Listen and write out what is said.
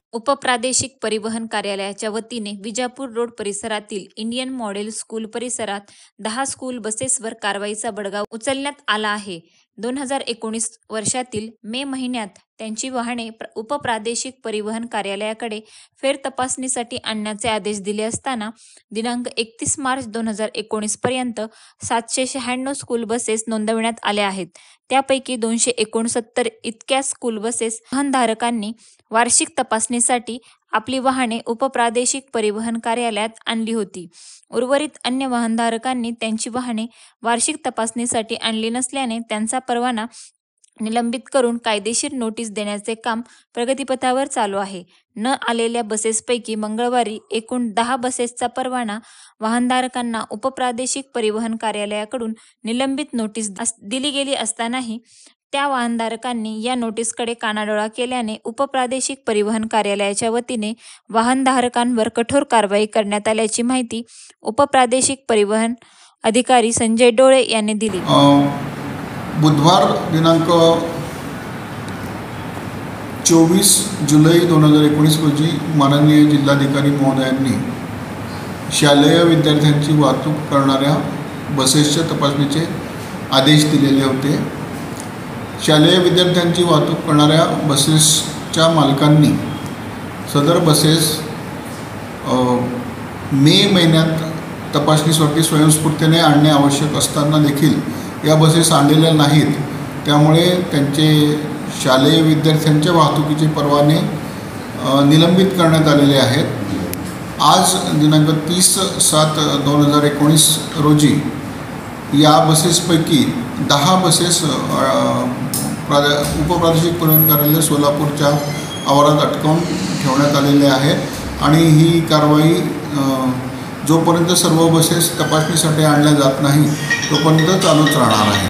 उपप्रादेशिक परिवहन कार्यालयाच्या वतीने विजापूर रोड परिसरातील इंडियन मॉडेल स्कूल परिसरात 10 स्कूल बसेसवर कारवाईचा बडगा उचलण्यात आला आहे. 2019 वर्षातील मे महिन्यात त्यांची वाहने उपप्रादेशिक परिवहन कार्यालयाकडे फेरतपासणीसाठी आणण्याचे आदेश दिले असताना दिनांक 31 मार्च 2019 पर्यंत 796 स्कूल बसेस नोंदविण्यात आल्या आहेत. त्यापैकी 269 इतक्या स्कूल बसेस वाहनधारकांनी वार्षिक तपासणीसाठी आपली वाहने उपप्रादेशिक परिवहन कार्यालयात आणली होती. उर्वरित अन्य वाहनधारकांनी त्यांची वाहने वार्षिक तपासणीसाठी आणली नसल्याने त्यांचा परवाना निलंबित करून कायदेशीर नोटीस देण्याचे काम प्रगतीपथावर चालू आहे. न आलेल्या बसेसपैकी मंगळवारी एकूण 10 बसेसचा परवाना वाहनधारकांना उपप्रादेशिक परिवहन कार्यालयाकडून निलंबित नोटीस दिली गेली असतानाही त्या वाहनधारकांनी या नोटीसकडे कानाडोळा केल्याने उपप्रादेशिक परिवहन कार्यालयाच्या वतीने वाहनधारकांवर कठोर कारवाई करण्यात आल्याची माहिती उपप्रादेशिक परिवहन अधिकारी संजय डोळे यांनी दिली. बुधवार दिनांक 24 जुलै 2019 रोजी माननीय जिल्हाधिकारी महोदयांनी शालेय विद्यार्थ्यांची वाहतूक करणाऱ्या बसेसच्या तपासणीचे आदेश दिलेले होते. शालेय विद्यार्थ्यांची वाहतूक करणाऱ्या बसेसच्या मालकांनी सदर बसेस मे महिन्यात तपासणीसाठी स्वयंस्फूर्तीने आणणे आवश्यक असताना देखील या बसेस आणलेल्या नाहीत. त्यामुळे त्यांचे शालेय विद्यार्थ्यांच्या वाहतुकीचे परवाने निलंबित करण्यात आलेले आहेत. आज दिनांक 30/7/2019 रोजी या बसेसपैकी 10 बसेस उपप्रादेशिक परिवहन कार्यालय सोलापूरच्या आवारात अटकावून ठेवण्यात आलेले आहेत आणि ही कारवाई जोपर्यंत सर्व बसेस तपासणीसाठी आणल्या जात नाही तोपर्यंत चालूच राहणार आहे.